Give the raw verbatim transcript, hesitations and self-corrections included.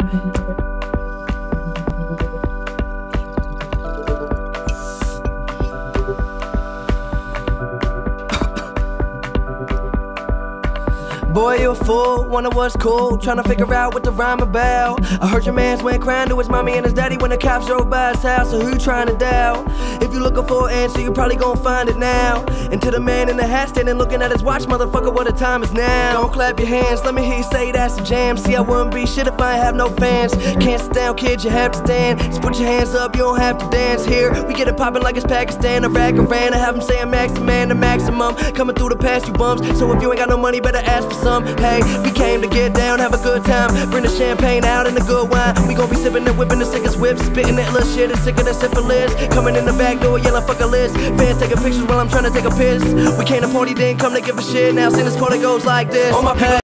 Boy, you a fool, wonder what's cool, tryna figure out what the rhyme about. I heard your mans went crying to his mommy and his daddy when the cops drove by his house, so who you tryna doubt? If you looking for an answer, you probably gon' find it now. And to the man in the hat standing looking at his watch, motherfucker, what the time is now. Don't clap your hands, let me hear you say that's a jam. See, I wouldn't be shit if I ain't have no fans. Can't sit down, kid, you have to stand. Just put your hands up, you don't have to dance. Here, we get it poppin' like it's Pakistan, Iraq, Iran. I have them saying max the man, the maximum. Coming through the past, you bums. So if you ain't got no money, better ask for some. Hey, we came to get down, have a good time. Bring the champagne out and the good wine. We gon' be sippin' and whippin' the sickest whips, spittin' that little shit, it's sicker than syphilis. Coming in the back door, yelling fuck a list. Fans taking pictures while I'm trying to take a piss. We came to party, didn't come to give a shit. Now since this party goes like this. On my